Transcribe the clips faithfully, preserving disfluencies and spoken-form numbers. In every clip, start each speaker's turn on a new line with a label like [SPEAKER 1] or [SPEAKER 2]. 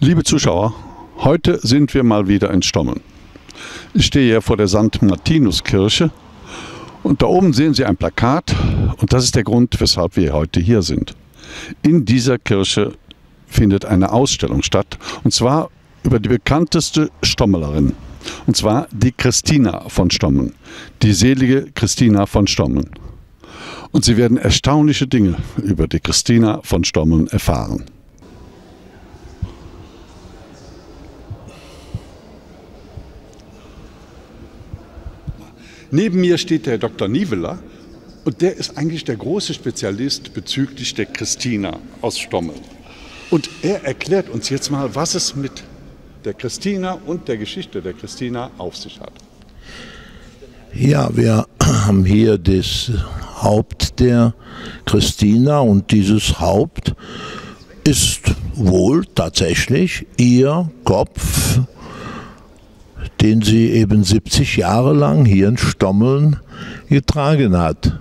[SPEAKER 1] Liebe Zuschauer, heute sind wir mal wieder in Stommeln. Ich stehe hier vor der Sankt Martinus-Kirche und da oben sehen Sie ein Plakat und das ist der Grund, weshalb wir heute hier sind. In dieser Kirche findet eine Ausstellung statt und zwar über die bekannteste Stommelerin. Und zwar die Christina von Stommeln, die selige Christina von Stommeln. Und Sie werden erstaunliche Dinge über die Christina von Stommeln erfahren. Neben mir steht der Doktor Niveler und der ist eigentlich der große Spezialist bezüglich der Christina aus Stommeln. Und er erklärt uns jetzt mal, was es mit der Christina und der Geschichte der Christina auf sich hat.
[SPEAKER 2] Ja, wir haben hier das Haupt der Christina und dieses Haupt ist wohl tatsächlich ihr Kopf, den sie eben siebzig Jahre lang hier in Stommeln getragen hat.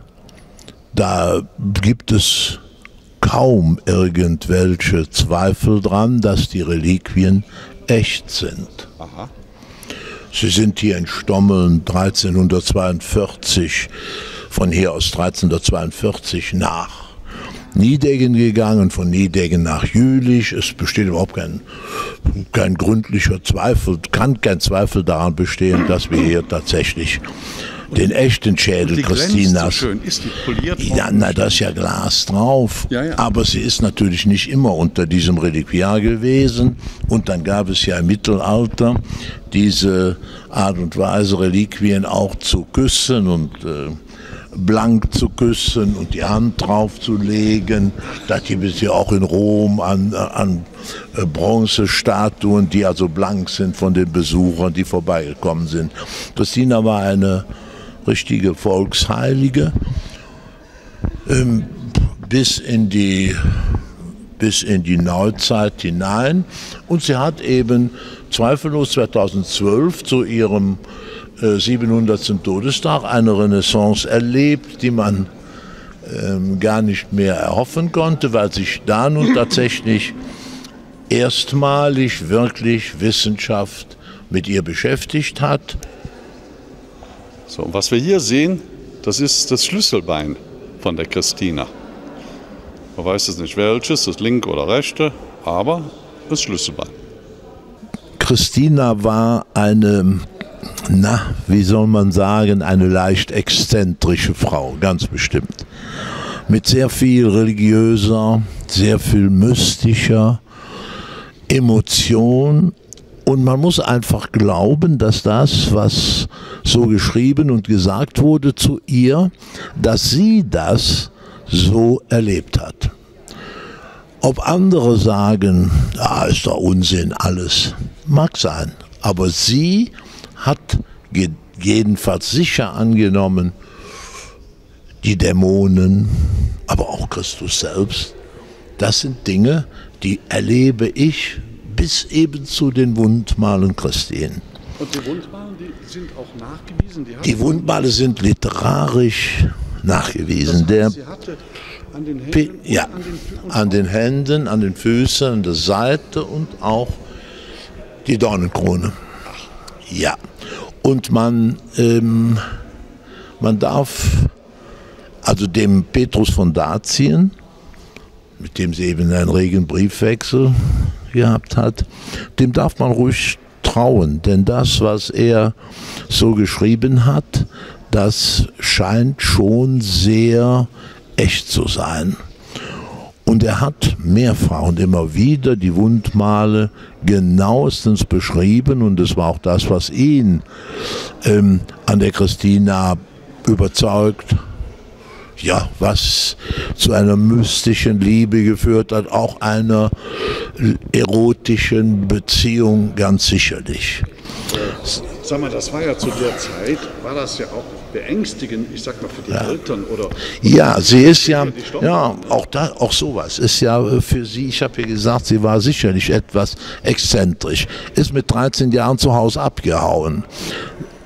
[SPEAKER 2] Da gibt es kaum irgendwelche Zweifel dran, dass die Reliquien echt sind.
[SPEAKER 1] Aha.
[SPEAKER 2] Sie sind hier in Stommeln dreizehnhundertzweiundvierzig, von hier aus dreizehnhundertzweiundvierzig nach Nideggen gegangen, von Nideggen nach Jülich. Es besteht überhaupt kein, kein gründlicher Zweifel, kann kein Zweifel daran bestehen, dass wir hier tatsächlich den echten Schädel
[SPEAKER 1] die
[SPEAKER 2] Christinas.
[SPEAKER 1] So schön. Ist die poliert
[SPEAKER 2] ja, na, da ist ja Glas drauf.
[SPEAKER 1] Ja, ja.
[SPEAKER 2] Aber sie ist natürlich nicht immer unter diesem Reliquiar gewesen. Und dann gab es ja im Mittelalter diese Art und Weise, Reliquien auch zu küssen und äh, blank zu küssen und die Hand drauf zu legen. Das gibt es ja auch in Rom an, an Bronzestatuen, die also blank sind von den Besuchern, die vorbeigekommen sind. Christina war eine richtige Volksheilige, ähm, bis in die bis in die Neuzeit hinein. Und sie hat eben zweifellos zweitausendzwölf zu ihrem äh, siebenhundertsten Todestag eine Renaissance erlebt, die man ähm, gar nicht mehr erhoffen konnte, weil sich da nun tatsächlich erstmalig wirklich Wissenschaft mit ihr beschäftigt hat.
[SPEAKER 1] So, was wir hier sehen, das ist das Schlüsselbein von der Christina. Man weiß jetzt nicht welches, das linke oder rechte, aber das Schlüsselbein.
[SPEAKER 2] Christina war eine, na, wie soll man sagen, eine leicht exzentrische Frau, ganz bestimmt. Mit sehr viel religiöser, sehr viel mystischer Emotion. Und man muss einfach glauben, dass das, was so geschrieben und gesagt wurde zu ihr, dass sie das so erlebt hat. Ob andere sagen, ah, ist doch Unsinn alles, mag sein. Aber sie hat jedenfalls sicher angenommen, die Dämonen, aber auch Christus selbst, das sind Dinge, die erlebe ich bis eben zu den Wundmalen Christien.
[SPEAKER 1] Und die Wundmale, die sind auch nachgewiesen? Die,
[SPEAKER 2] die Wundmale sind literarisch nachgewiesen.
[SPEAKER 1] Das heißt,
[SPEAKER 2] Der,
[SPEAKER 1] sie hatte an den Händen,
[SPEAKER 2] ja,
[SPEAKER 1] an den,
[SPEAKER 2] an den Händen, an den Füßen, an der Seite und auch die Dornenkrone. Ja. Und man, ähm, man darf also dem Petrus von Dazien, mit dem sie eben einen regen Briefwechsel gehabt hat, dem darf man ruhig trauen, denn das, was er so geschrieben hat, das scheint schon sehr echt zu sein. Und er hat mehrfach und immer wieder die Wundmale genauestens beschrieben und es war auch das, was ihn ähm, an der Christina überzeugt, ja, was zu einer mystischen Liebe geführt hat, auch einer erotischen Beziehung ganz sicherlich.
[SPEAKER 1] Sag mal, das war ja zu der Zeit, war das ja auch beängstigend, ich sag mal, für die
[SPEAKER 2] ja.
[SPEAKER 1] Eltern oder...
[SPEAKER 2] Ja, sie ist ja, ja, auch da, auch sowas ist ja für sie, ich habe ja gesagt, sie war sicherlich etwas exzentrisch, ist mit dreizehn Jahren zu Hause abgehauen.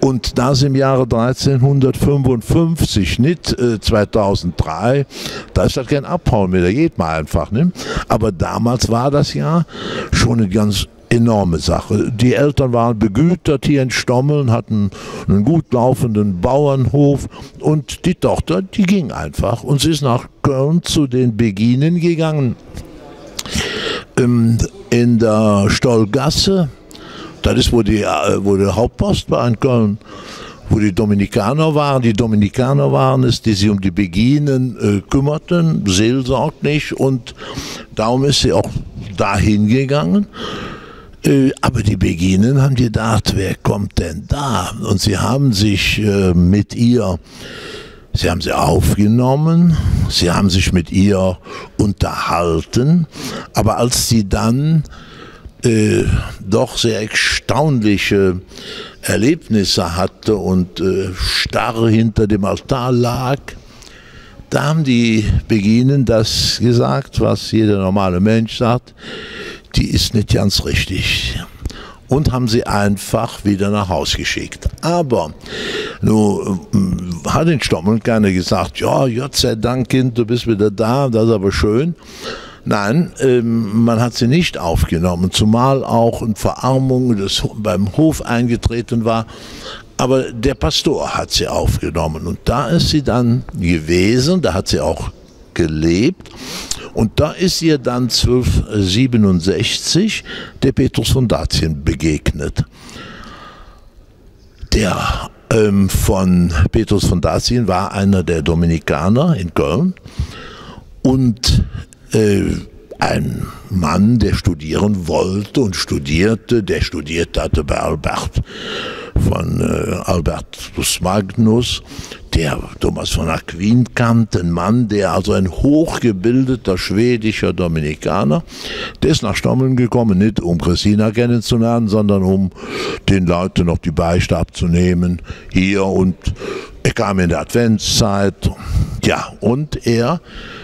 [SPEAKER 2] Und das im Jahre dreizehnhundertfünfundfünfzig, nicht äh, zweitausenddrei, da ist das kein Abhauen mehr, da geht man einfach. Ne? Aber damals war das ja schon eine ganz enorme Sache. Die Eltern waren begütert hier in Stommeln, hatten einen gut laufenden Bauernhof und die Tochter, die ging einfach und sie ist nach Köln zu den Beginen gegangen. Ähm, in der Stollgasse, das ist wo, die, wo der Hauptpost war in Köln, wo die Dominikaner waren. Die Dominikaner waren es, die sich um die Beginen äh, kümmerten, seelsorglich, und darum ist sie auch dahin gegangen. Aber die Beginen haben gedacht, wer kommt denn da? Und sie haben sich äh, mit ihr, sie haben sie aufgenommen, sie haben sich mit ihr unterhalten, aber als sie dann äh, doch sehr erstaunliche Erlebnisse hatte und äh, starr hinter dem Altar lag, da haben die Beginen das gesagt, was jeder normale Mensch sagt: Die ist nicht ganz richtig, und haben sie einfach wieder nach Hause geschickt. Aber nun hat in Stommeln keiner gesagt, ja, Gott sei Dank, Kind, du bist wieder da, das ist aber schön. Nein, ähm, man hat sie nicht aufgenommen, zumal auch eine Verarmung des, beim Hof eingetreten war. Aber der Pastor hat sie aufgenommen, und da ist sie dann gewesen, da hat sie auch gelebt. Und da ist ihr dann zwölfhundertsiebenundsechzig der Petrus von Dazien begegnet. Der ähm, von Petrus von Dazien war einer der Dominikaner in Köln und äh, ein Mann, der studieren wollte und studierte, der studiert hatte bei Albert von äh, Albertus Magnus, der Thomas von Aquin kannte, ein Mann, der also ein hochgebildeter schwedischer Dominikaner, der ist nach Stommeln gekommen, nicht um Christina kennenzulernen, sondern um den Leuten noch die Beichte abzunehmen hier, und er kam in der Adventszeit, ja, und er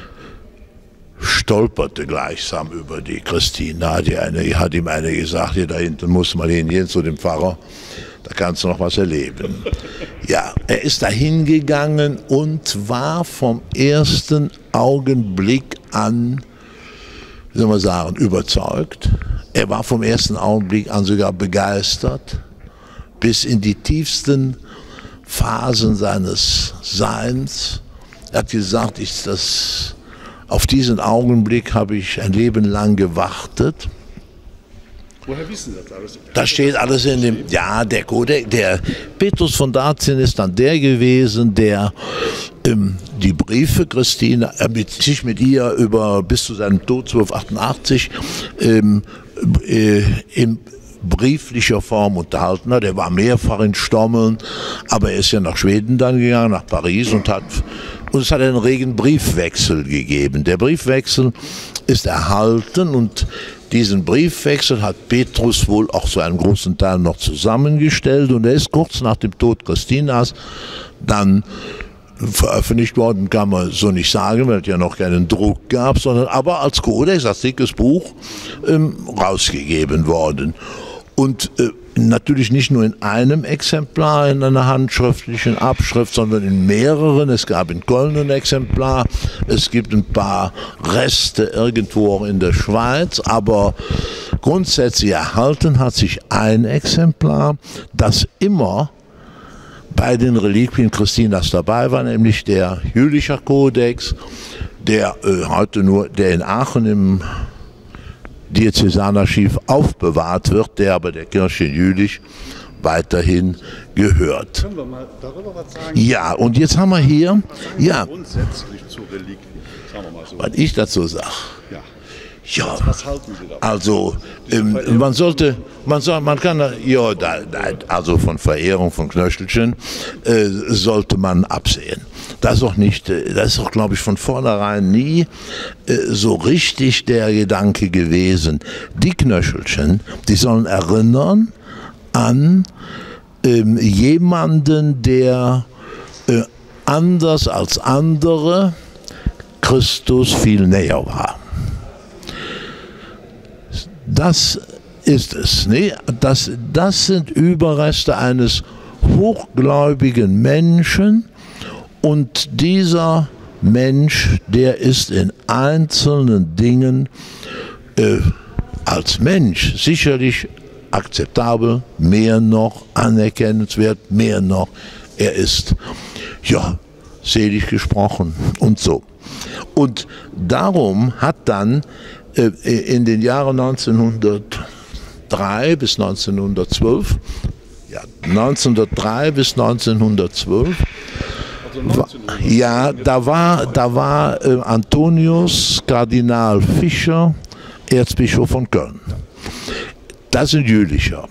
[SPEAKER 2] stolperte gleichsam über die Christina, die eine, hat ihm eine gesagt, hier da hinten muss man hingehen zu dem Pfarrer, da kannst du noch was erleben. Ja, er ist da hingegangen und war vom ersten Augenblick an, wie soll man sagen, überzeugt. Er war vom ersten Augenblick an sogar begeistert, bis in die tiefsten Phasen seines Seins. Er hat gesagt, ich, das, auf diesen Augenblick habe ich ein Leben lang gewartet.
[SPEAKER 1] Woher wissen Sie das alles?
[SPEAKER 2] Das steht alles in dem, ja, der Kodex, der Petrus von Dazien ist dann der gewesen, der ähm, die Briefe Christina, äh, mit, sich mit ihr über bis zu seinem Tod zwölfhundertachtundachtzig ähm, äh, in brieflicher Form unterhalten hat. Er war mehrfach in Stommeln, aber er ist ja nach Schweden dann gegangen, nach Paris, und hat, und es hat einen regen Briefwechsel gegeben. Der Briefwechsel ist erhalten, und diesen Briefwechsel hat Petrus wohl auch zu einem großen Teil noch zusammengestellt, und er ist kurz nach dem Tod Christinas dann veröffentlicht worden, kann man so nicht sagen, weil es ja noch keinen Druck gab, sondern aber als Kodex, als dickes Buch, ähm, rausgegeben worden. Und äh, natürlich nicht nur in einem Exemplar, in einer handschriftlichen Abschrift, sondern in mehreren. Es gab in Köln ein Exemplar, es gibt ein paar Reste irgendwo auch in der Schweiz, aber grundsätzlich erhalten hat sich ein Exemplar, das immer bei den Reliquien Christinas dabei war, nämlich der Jülicher Kodex, der äh, heute nur, der in Aachen im Diözesanarchiv aufbewahrt wird, der aber der Kirche Jülich weiterhin gehört.
[SPEAKER 1] Können wir mal darüber was sagen?
[SPEAKER 2] Ja, und jetzt haben wir hier, ja,
[SPEAKER 1] grundsätzlich zu Reliquien, sagen wir mal so.
[SPEAKER 2] was ich dazu sage.
[SPEAKER 1] Ja.
[SPEAKER 2] Ja,
[SPEAKER 1] Was, was halten Sie davon?
[SPEAKER 2] also ähm, man sollte, man soll, man kann, ja, da, da, also von Verehrung von Knöchelchen äh, sollte man absehen. Das ist auch nicht, das ist auch, glaube ich, von vornherein nie äh, so richtig der Gedanke gewesen. Die Knöchelchen, die sollen erinnern an ähm, jemanden, der äh, anders als andere Christus viel näher war. Das ist es. Nee, das, das sind Überreste eines hochgläubigen Menschen, und dieser Mensch, der ist in einzelnen Dingen äh, als Mensch sicherlich akzeptabel, mehr noch anerkennenswert, mehr noch, er ist, ja, selig gesprochen und so. Und darum hat dann äh, in den Jahren neunzehnhundertdrei bis neunzehnhundertzwölf, ja, neunzehnhundertdrei bis neunzehnhundertzwölf, ja, da war, da war äh, Antonius Kardinal Fischer, Erzbischof von Köln. Das ist ein jüdischer.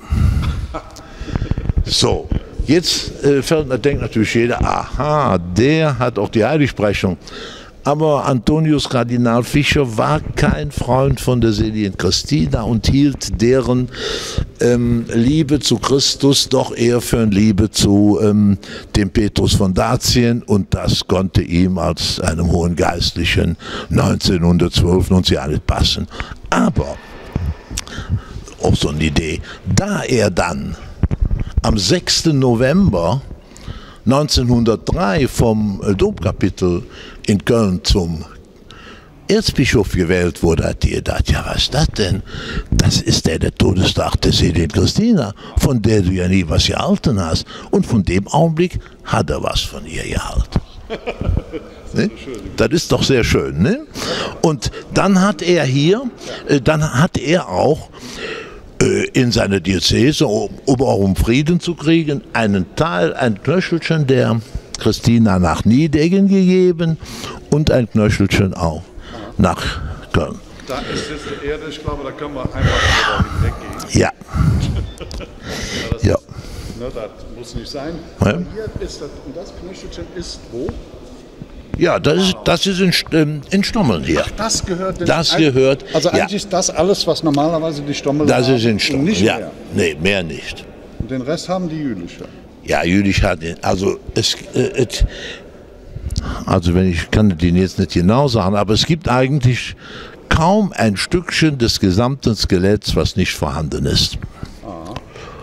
[SPEAKER 2] So, jetzt äh, denkt natürlich jeder, aha, der hat auch die Heiligsprechung. Aber Antonius Kardinal Fischer war kein Freund von der seligen Christina und hielt deren ähm, Liebe zu Christus doch eher für eine Liebe zu ähm, dem Petrus von Dazien, und das konnte ihm als einem hohen Geistlichen neunzehnhundertzwölf nun ja nicht passen. Aber, auch so eine Idee, da er dann am sechsten November neunzehnhundertdrei vom Domkapitel in Köln zum Erzbischof gewählt wurde, hat die gedacht, ja, was ist das denn? Das ist der, der Todestag der seligen Christina, von der du ja nie was gehalten hast. Und von dem Augenblick hat er was von ihr gehalten. Ne? Das ist doch sehr schön. Ne? Und dann hat er hier, äh, dann hat er auch äh, in seiner Diözese, um, um auch um Frieden zu kriegen, einen Teil, ein Knöchelchen der Christina nach Niedeggen gegeben und ein Knöchelchen auch nach Köln.
[SPEAKER 1] Da ist jetzt die Erde, ich glaube, da können wir einfach weggehen.
[SPEAKER 2] Ja.
[SPEAKER 1] Ja, das,
[SPEAKER 2] ja.
[SPEAKER 1] Ist, ne, das muss nicht sein.
[SPEAKER 2] Ja.
[SPEAKER 1] Hier ist das, und das Knöchelchen ist wo?
[SPEAKER 2] Ja, das ist, das ist in, in Stommeln hier.
[SPEAKER 1] Ach, das gehört denn
[SPEAKER 2] Das gehört.
[SPEAKER 1] Also
[SPEAKER 2] ja.
[SPEAKER 1] eigentlich ist das alles, was normalerweise die Stommel
[SPEAKER 2] Das
[SPEAKER 1] haben,
[SPEAKER 2] ist in Stommeln.
[SPEAKER 1] nicht
[SPEAKER 2] Ja.
[SPEAKER 1] mehr.
[SPEAKER 2] Nee, mehr nicht.
[SPEAKER 1] Und den Rest haben die jüdische.
[SPEAKER 2] Ja, jüdisch hat den. Also es, äh, es also wenn ich kann den jetzt nicht genau sagen, aber es gibt eigentlich kaum ein Stückchen des gesamten Skeletts, was nicht vorhanden ist.
[SPEAKER 1] Aha.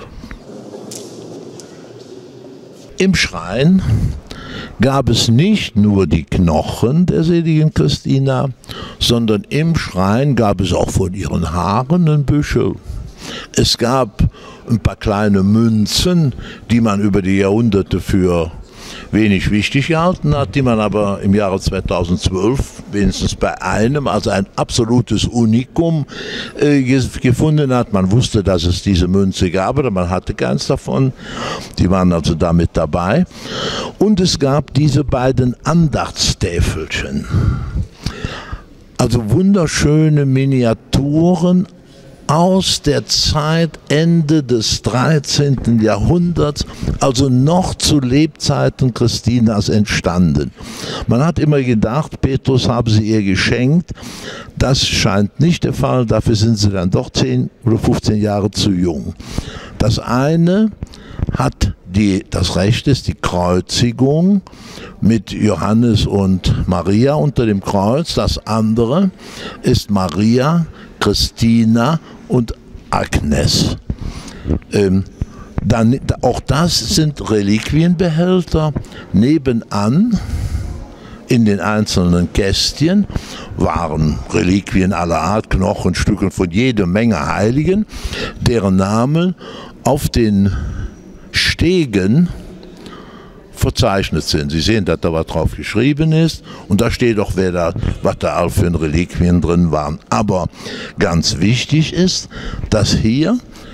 [SPEAKER 2] Im Schrein gab es nicht nur die Knochen der seligen Christina, sondern im Schrein gab es auch von ihren Haaren ein Büschel. Es gab ein paar kleine Münzen, die man über die Jahrhunderte für wenig wichtig gehalten hat, die man aber im Jahre zweitausendzwölf wenigstens bei einem, also ein absolutes Unikum, äh, gefunden hat. Man wusste, dass es diese Münze gab, aber man hatte keins davon. Die waren also damit dabei. Und es gab diese beiden Andachtstäfelchen. Also wunderschöne Miniaturen aus der Zeit Ende des dreizehnten Jahrhunderts, also noch zu Lebzeiten Christinas entstanden. Man hat immer gedacht, Petrus habe sie ihr geschenkt. Das scheint nicht der Fall, dafür sind sie dann doch zehn oder fünfzehn Jahre zu jung. Das eine hat die, das Recht ist die Kreuzigung mit Johannes und Maria unter dem Kreuz. Das andere ist Maria, Christina und Agnes. Ähm, dann, auch das sind Reliquienbehälter. Nebenan in den einzelnen Kästchen waren Reliquien aller Art, Knochenstücke von jeder Menge Heiligen, deren Namen auf den Stegen verzeichnet sind. Sie sehen, dass da was drauf geschrieben ist und da steht auch, wer da, was da all für Reliquien drin waren. Aber ganz wichtig ist, dass hier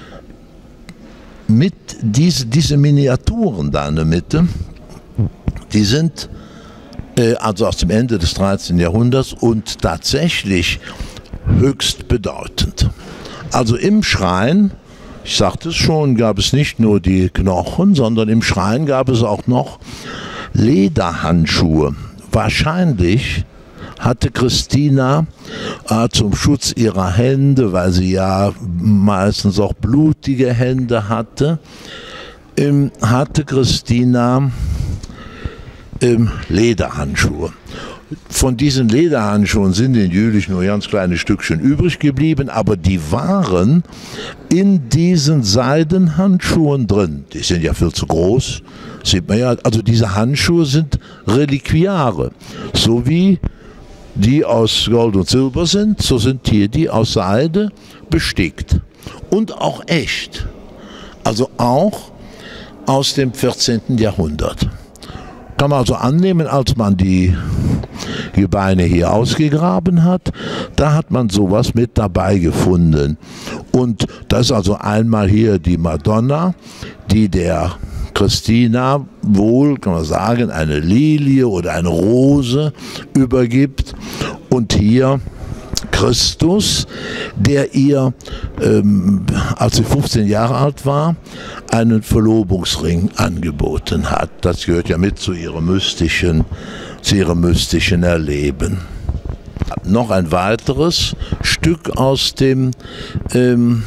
[SPEAKER 2] mit diese, diese Miniaturen da in der Mitte, die sind äh, also aus dem Ende des dreizehnten Jahrhunderts und tatsächlich höchst bedeutend. Also im Schrein, ich sagte es schon, gab es nicht nur die Knochen, sondern im Schrein gab es auch noch Lederhandschuhe. Wahrscheinlich hatte Christina äh, zum Schutz ihrer Hände, weil sie ja meistens auch blutige Hände hatte, ähm, hatte Christina ähm, Lederhandschuhe. Von diesen Lederhandschuhen sind in Jülich nur ganz kleine Stückchen übrig geblieben, aber die waren in diesen Seidenhandschuhen drin. Die sind ja viel zu groß, sieht man ja. Also diese Handschuhe sind Reliquiare, so wie die aus Gold und Silber sind, so sind hier die aus Seide bestickt und auch echt. Also auch aus dem vierzehnten Jahrhundert. Kann man also annehmen, als man die Gebeine hier ausgegraben hat, da hat man sowas mit dabei gefunden. Und das ist also einmal hier die Madonna, die der Christina wohl, kann man sagen, eine Lilie oder eine Rose übergibt. Und hier Christus, der ihr, ähm, als sie fünfzehn Jahre alt war, einen Verlobungsring angeboten hat. Das gehört ja mit zu ihrem mystischen, zu ihrem mystischen Erleben. Noch ein weiteres Stück aus dem ähm,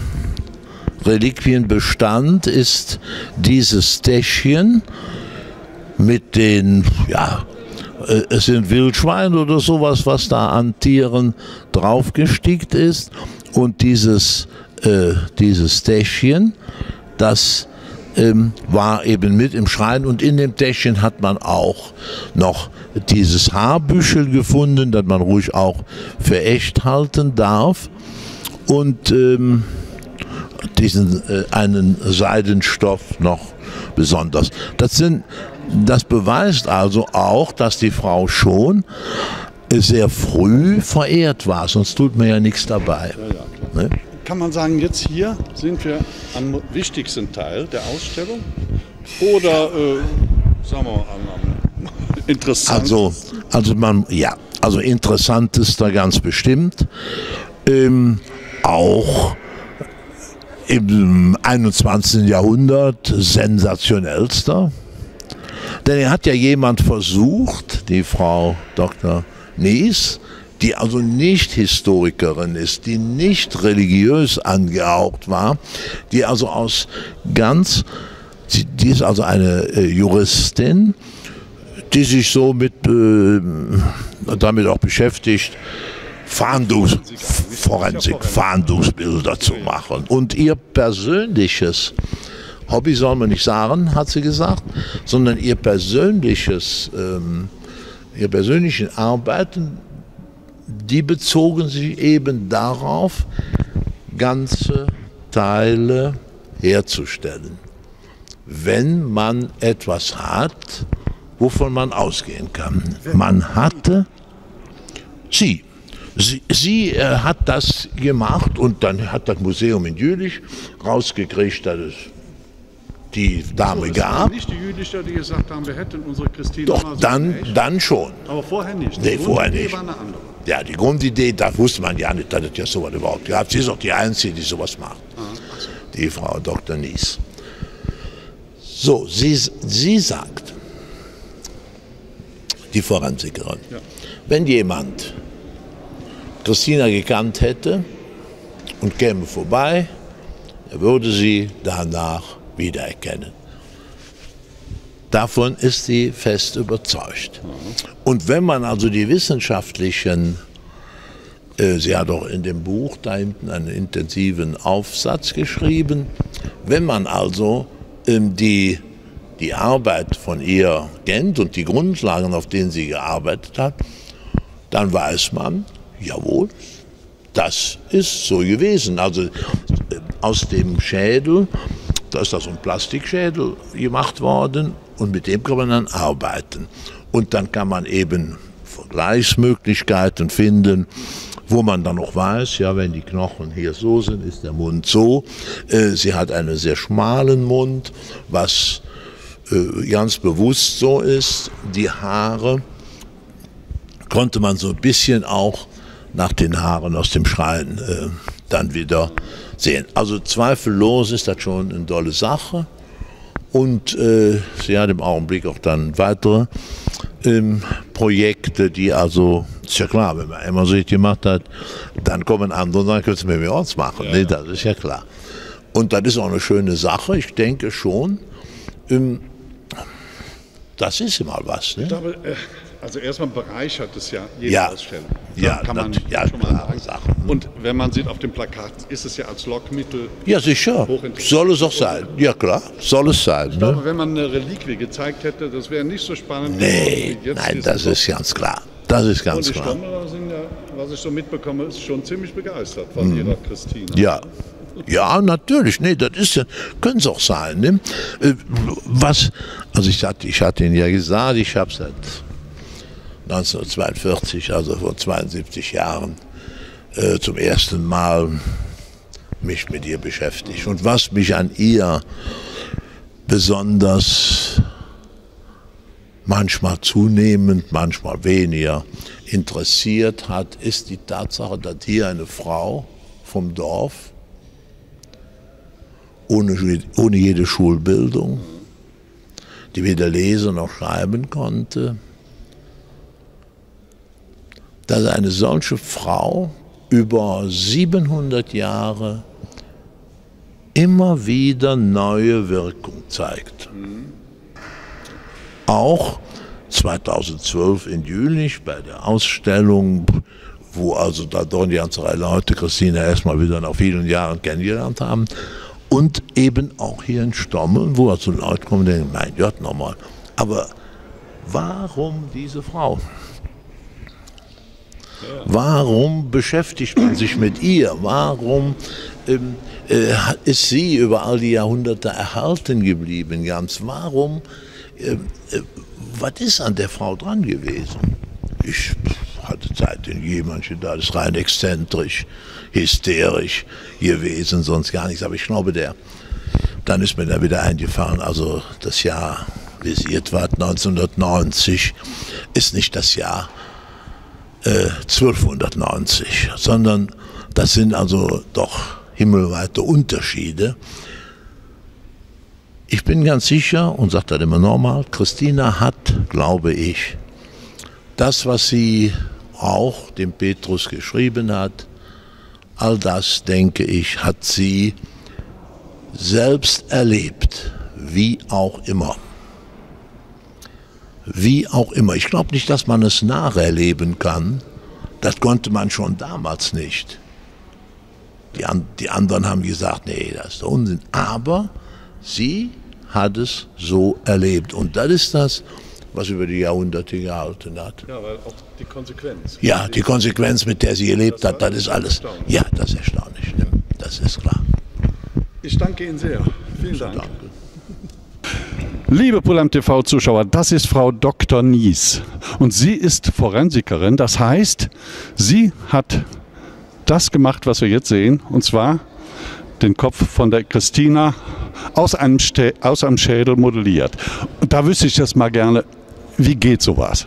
[SPEAKER 2] Reliquienbestand ist dieses Täschchen mit den, ja, es sind Wildschweine oder sowas, was da an Tieren draufgestickt ist. Und dieses, äh, dieses Täschchen, das ähm, war eben mit im Schrein. Und in dem Täschchen hat man auch noch dieses Haarbüschel gefunden, das man ruhig auch für echt halten darf. Und ähm, diesen äh, einen Seidenstoff noch besonders. Das sind Das beweist also auch, dass die Frau schon sehr früh verehrt war, sonst tut man ja nichts dabei. Ja, ja, ne?
[SPEAKER 1] Kann man sagen, jetzt hier sind wir am wichtigsten Teil der Ausstellung? Oder, äh, sagen wir mal, am, am interessantesten?
[SPEAKER 2] Also, also, man, ja, also interessantester ganz bestimmt. Ähm, auch im einundzwanzigsten Jahrhundert sensationellster. Denn er hat ja jemand versucht, die Frau Doktor Nies, die also nicht Historikerin ist, die nicht religiös angehaucht war, die also aus ganz, die ist also eine äh, Juristin, die sich so mit, äh, damit auch beschäftigt, Fahndungs, Forensik, Fahndungsbilder zu machen. Und ihr persönliches Hobby soll man nicht sagen, hat sie gesagt, sondern ihr persönliches, ähm, ihr persönlichen Arbeiten, die bezogen sich eben darauf, ganze Teile herzustellen. Wenn man etwas hat, wovon man ausgehen kann. Man hatte, sie, sie, sie äh, hat das gemacht und dann hat das Museum in Jülich rausgekriegt, dass es die Dame
[SPEAKER 1] so,
[SPEAKER 2] gab.
[SPEAKER 1] Waren nicht die Jülicher, die gesagt haben, wir hätten unsere Christine.
[SPEAKER 2] Doch,
[SPEAKER 1] so
[SPEAKER 2] dann, dann schon.
[SPEAKER 1] Aber vorher nicht.
[SPEAKER 2] Nee, vorher nicht.
[SPEAKER 1] War eine andere.
[SPEAKER 2] Ja, die Grundidee, da wusste man ja nicht, dass es ja sowas überhaupt gab. Sie ist auch die Einzige, die sowas macht.
[SPEAKER 1] Ah, also.
[SPEAKER 2] Die Frau Doktor Nies. So, sie, sie sagt, die Forensikerin, ja. Wenn jemand Christina gekannt hätte und käme vorbei, er würde sie danach wiedererkennen. Davon ist sie fest überzeugt. Und wenn man also die wissenschaftlichen, äh, sie hat auch in dem Buch da hinten einen intensiven Aufsatz geschrieben, wenn man also ähm, die, die Arbeit von ihr kennt und die Grundlagen, auf denen sie gearbeitet hat, dann weiß man, jawohl, das ist so gewesen. Also äh, aus dem Schädel, da ist da so ein Plastikschädel gemacht worden und mit dem kann man dann arbeiten. Und dann kann man eben Vergleichsmöglichkeiten finden, wo man dann noch weiß, ja, wenn die Knochen hier so sind, ist der Mund so. Äh, sie hat einen sehr schmalen Mund, was äh, ganz bewusst so ist. Die Haare konnte man so ein bisschen auch nach den Haaren aus dem Schrein äh, dann wieder sehen. Also zweifellos ist das schon eine tolle Sache und äh, sie hat im Augenblick auch dann weitere ähm, Projekte, die also, ist ja klar, wenn man immer so gemacht hat, dann kommen andere und sagen, könntest du mir mehr Orts machen, ja, nee, das ist ja klar. Und das ist auch eine schöne Sache, ich denke schon, ähm, das ist immer was. Ne?
[SPEAKER 1] Ich glaube, äh Also erstmal bereichert es ja jede
[SPEAKER 2] ja.
[SPEAKER 1] Ausstellung.
[SPEAKER 2] Ja,
[SPEAKER 1] kann man
[SPEAKER 2] ja,
[SPEAKER 1] schon mal sagen.
[SPEAKER 2] Sachen.
[SPEAKER 1] Und wenn man sieht auf dem Plakat, ist es ja als Lockmittel.
[SPEAKER 2] Ja, sicher. Soll es auch sein. Ja, klar. Soll es sein.
[SPEAKER 1] Ich
[SPEAKER 2] ne?
[SPEAKER 1] glaube, wenn man eine Reliquie gezeigt hätte, das wäre nicht so spannend.
[SPEAKER 2] Nee,
[SPEAKER 1] wie jetzt
[SPEAKER 2] nein, das ist ganz klar. Das ist ganz
[SPEAKER 1] Und die
[SPEAKER 2] klar.
[SPEAKER 1] Stommerer sind ja, was ich so mitbekomme, ist schon ziemlich begeistert von ihrer Christina.
[SPEAKER 2] Ja. Ja, natürlich, nee, das ist ja, können es auch sein. Ne? Was, also ich hatte, ich hatte Ihnen ja gesagt, ich habe seit neunzehnhundertzweiundvierzig, also vor zweiundsiebzig Jahren, äh, zum ersten Mal mich mit ihr beschäftigt. Und was mich an ihr besonders, manchmal zunehmend, manchmal weniger interessiert hat, ist die Tatsache, dass hier eine Frau vom Dorf, ohne, ohne jede Schulbildung, die weder lesen noch schreiben konnte, dass eine solche Frau über siebenhundert Jahre immer wieder neue Wirkung zeigt. Mhm. Auch zweitausendzwölf in Jülich bei der Ausstellung, wo also da dort die ganze Reihe Leute Christina erstmal wieder nach vielen Jahren kennengelernt haben. Und eben auch hier in Stommeln, wo also Leute kommen und denken, mein Gott, nochmal. Aber warum diese Frau? Ja. Warum beschäftigt man sich mit ihr? Warum ähm, äh, ist sie über all die Jahrhunderte erhalten geblieben? Ganz? Warum? Äh, äh, was ist an der Frau dran gewesen? Ich hatte Zeit in jemand, da ist rein exzentrisch, hysterisch gewesen, sonst gar nichts. Aber ich glaube, der, dann ist mir da wieder eingefallen, also das Jahr, wie es jetzt war, neunzehnhundertneunzig, ist nicht das Jahr äh, zwölfhundertneunzig, sondern das sind also doch himmelweite Unterschiede. Ich bin ganz sicher und sage das immer normal, Christina hat, glaube ich, das, was sie auch dem Petrus geschrieben hat, all das, denke ich, hat sie selbst erlebt, wie auch immer. Wie auch immer. Ich glaube nicht, dass man es nacherleben kann. Das konnte man schon damals nicht. Die, an, die anderen haben gesagt, nee, das ist der Unsinn. Aber sie hat es so erlebt. Und das ist das, was über die Jahrhunderte gehalten hat.
[SPEAKER 1] Ja, weil auch die Konsequenz.
[SPEAKER 2] Ja, die Konsequenz, mit der sie gelebt hat, das ist alles. Ja, das ist erstaunlich. Ne? Das ist klar.
[SPEAKER 1] Ich danke Ihnen sehr. Vielen Dank.
[SPEAKER 2] Danke.
[SPEAKER 1] Liebe Pulam T V-Zuschauer, das ist Frau Doktor Nies. Und sie ist Forensikerin. Das heißt, sie hat das gemacht, was wir jetzt sehen. Und zwar den Kopf von der Christina aus einem, Stä aus einem Schädel modelliert. Und da wüsste ich das mal gerne, wie geht sowas?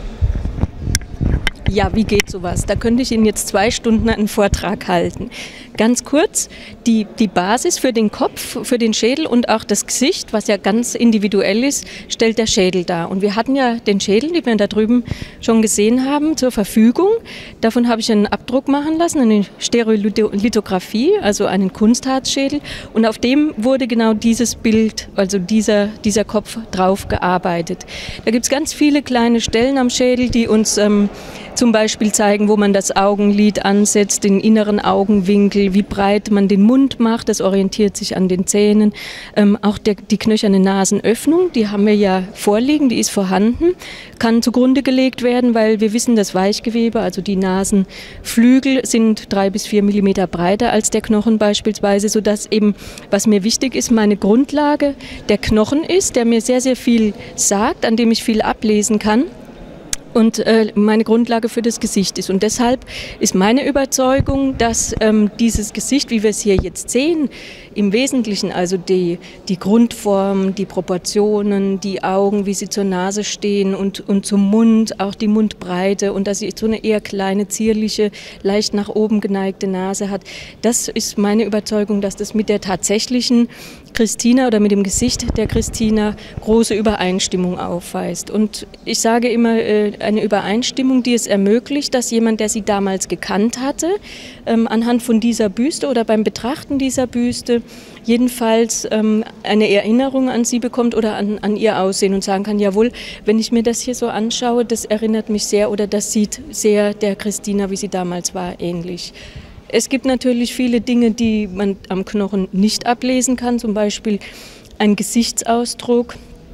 [SPEAKER 3] Ja, wie geht sowas? Da könnte ich Ihnen jetzt zwei Stunden einen Vortrag halten. Ganz kurz, die, die Basis für den Kopf, für den Schädel und auch das Gesicht, was ja ganz individuell ist, stellt der Schädel dar. Und wir hatten ja den Schädel, den wir da drüben schon gesehen haben, zur Verfügung. Davon habe ich einen Abdruck machen lassen, eine Stereolithografie, also einen Kunstharzschädel. Und auf dem wurde genau dieses Bild, also dieser, dieser Kopf drauf gearbeitet. Da gibt es ganz viele kleine Stellen am Schädel, die uns ähm, zum Beispiel zeigen, wo man das Augenlid ansetzt, den inneren Augenwinkel, wie breit man den Mund macht, das orientiert sich an den Zähnen. Ähm, auch der, die knöcherne Nasenöffnung, die haben wir ja vorliegen, die ist vorhanden, kann zugrunde gelegt werden, weil wir wissen, das Weichgewebe, also die Nasenflügel sind drei bis vier Millimeter breiter als der Knochen beispielsweise, sodass eben, was mir wichtig ist, meine Grundlage der Knochen ist, der mir sehr, sehr viel sagt, an dem ich viel ablesen kann. Und äh, meine Grundlage für das Gesicht ist. Und deshalb ist meine Überzeugung, dass ähm, dieses Gesicht, wie wir es hier jetzt sehen, im Wesentlichen, also die, die Grundform, die Proportionen, die Augen, wie sie zur Nase stehen und, und zum Mund, auch die Mundbreite und dass sie so eine eher kleine, zierliche, leicht nach oben geneigte Nase hat, das ist meine Überzeugung, dass das mit der tatsächlichen Christina oder mit dem Gesicht der Christina große Übereinstimmung aufweist. Und ich sage immer, eine Übereinstimmung, die es ermöglicht, dass jemand, der sie damals gekannt hatte, anhand von dieser Büste oder beim Betrachten dieser Büste jedenfalls eine Erinnerung an sie bekommt oder an, an ihr Aussehen und sagen kann, jawohl, wenn ich mir das hier so anschaue, das erinnert mich sehr oder das sieht sehr der Christina, wie sie damals war, ähnlich. Es gibt natürlich viele Dinge, die man am Knochen nicht ablesen kann, zum Beispiel ein Gesichtsausdruck.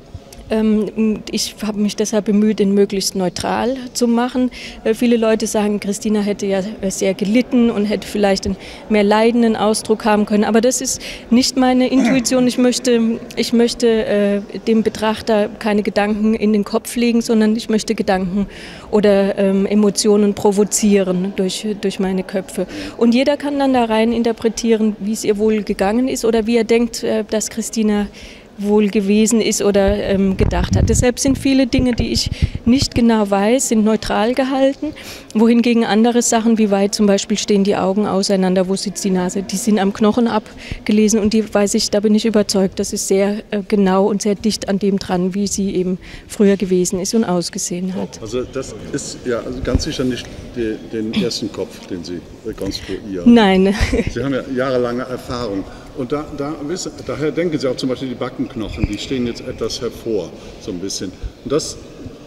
[SPEAKER 3] Ich habe mich deshalb bemüht, ihn möglichst neutral zu machen. Viele Leute sagen, Christina hätte ja sehr gelitten und hätte vielleicht einen mehr leidenden Ausdruck haben können. Aber das ist nicht meine Intuition. Ich möchte, ich möchte äh, dem Betrachter keine Gedanken in den Kopf legen, sondern ich möchte Gedanken oder ähm, Emotionen provozieren durch, durch meine Köpfe. Und jeder kann dann da rein interpretieren, wie es ihr wohl gegangen ist oder wie er denkt, äh, dass Christina wohl gewesen ist oder ähm, gedacht hat. Deshalb sind viele Dinge, die ich nicht genau weiß, sind neutral gehalten, wohingegen andere Sachen, wie weit zum Beispiel stehen die Augen auseinander, wo sitzt die Nase, die sind am Knochen abgelesen und die weiß ich, da bin ich überzeugt, das ist sehr äh, genau und sehr dicht an dem dran, wie sie eben früher gewesen ist und ausgesehen hat.
[SPEAKER 1] Also das ist ja ganz sicher nicht die, den ersten Kopf, den Sie rekonstruieren.
[SPEAKER 3] Nein.
[SPEAKER 1] Sie haben ja jahrelange Erfahrung. Und da, da, daher denken Sie auch zum Beispiel die Backenknochen, die stehen jetzt etwas hervor, so ein bisschen. Und das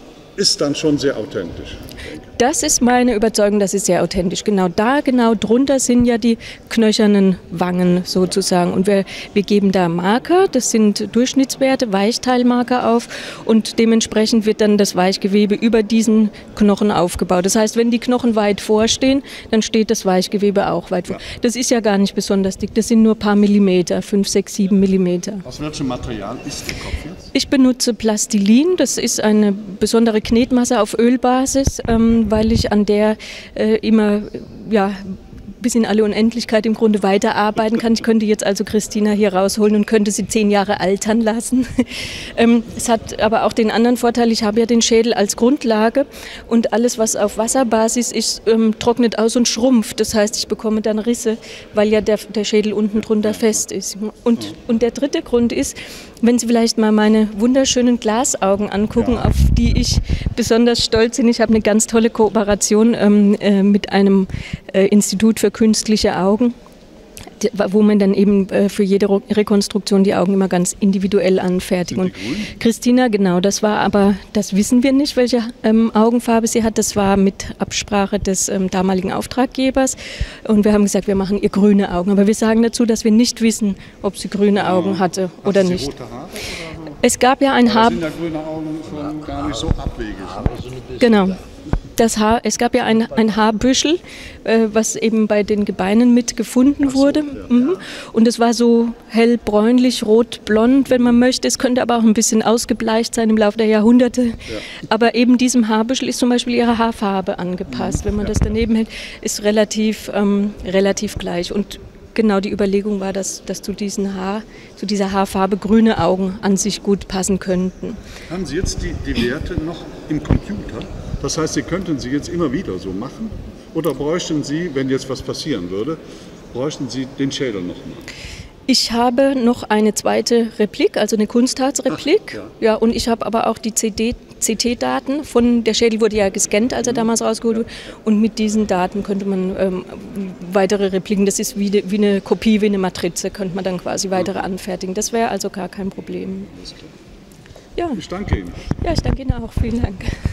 [SPEAKER 1] ist dann schon sehr authentisch.
[SPEAKER 3] Das ist meine Überzeugung, das ist sehr authentisch. Genau da, genau drunter sind ja die knöchernen Wangen sozusagen. Und wir, wir geben da Marker, das sind Durchschnittswerte, Weichteilmarker auf und dementsprechend wird dann das Weichgewebe über diesen Knochen aufgebaut. Das heißt, wenn die Knochen weit vorstehen, dann steht das Weichgewebe auch weit vor. Das ist ja gar nicht besonders dick, das sind nur ein paar Millimeter, fünf, sechs, sieben Millimeter.
[SPEAKER 1] Aus welchem Material ist der Kopf jetzt?
[SPEAKER 3] Ich benutze Plastilin, das ist eine besondere Knetmasse auf Ölbasis, ähm, weil ich an der äh, immer ja, bis in alle Unendlichkeit im Grunde weiterarbeiten kann. Ich könnte jetzt also Christina hier rausholen und könnte sie zehn Jahre altern lassen. ähm, es hat aber auch den anderen Vorteil, ich habe ja den Schädel als Grundlage und alles, was auf Wasserbasis ist, ähm, trocknet aus und schrumpft. Das heißt, ich bekomme dann Risse, weil ja der, der Schädel unten drunter fest ist. Und, und der dritte Grund ist, wenn Sie vielleicht mal meine wunderschönen Glasaugen angucken, ja, auf die ich besonders stolz bin. Ich habe eine ganz tolle Kooperation ähm, äh, mit einem äh, Institut für künstliche Augen, die, wo man dann eben äh, für jede Rekonstruktion die Augen immer ganz individuell anfertigt. Und Christina, genau, das war aber, das wissen wir nicht, welche ähm, Augenfarbe sie hat. Das war mit Absprache des ähm, damaligen Auftraggebers. Und wir haben gesagt, wir machen ihr grüne Augen. Aber wir sagen dazu, dass wir nicht wissen, ob sie grüne Augen hatte oder
[SPEAKER 1] Hat sie
[SPEAKER 3] nicht.
[SPEAKER 1] rote Haare oder so?
[SPEAKER 3] Es gab ja ein Haar.
[SPEAKER 1] Sind ja grüne Augen schon gar nicht so abwegig.
[SPEAKER 3] Genau. Das Haar, es gab ja ein, ein Haarbüschel, äh, was eben bei den Gebeinen mit gefunden wurde. So, ja. Mhm. Und es war so hellbräunlich, rot-blond, wenn man möchte. Es könnte aber auch ein bisschen ausgebleicht sein im Laufe der Jahrhunderte. Ja. Aber eben diesem Haarbüschel ist zum Beispiel ihre Haarfarbe angepasst. Mhm. Wenn man ja. das daneben hält, ist relativ, ähm, relativ gleich. Und genau die Überlegung war, dass, dass zu, diesen Haar, zu dieser Haarfarbe grüne Augen an sich gut passen könnten.
[SPEAKER 1] Haben Sie jetzt die, die Werte noch im Computer? Das heißt, Sie könnten sie jetzt immer wieder so machen? Oder bräuchten Sie, wenn jetzt was passieren würde, bräuchten Sie den Schädel noch mal?
[SPEAKER 3] Ich habe noch eine zweite Replik, also eine Kunstharzreplik. Ach, ja. Ja, und ich habe aber auch die C T-Daten von, der Schädel wurde ja gescannt, als er damals rausgeholt wurde. Und mit diesen Daten könnte man ähm, weitere Repliken, das ist wie, de, wie eine Kopie, wie eine Matrize, könnte man dann quasi weitere anfertigen. Das wäre also gar kein Problem.
[SPEAKER 1] Ja. Ich danke Ihnen.
[SPEAKER 3] Ja, ich danke Ihnen auch. Vielen Dank.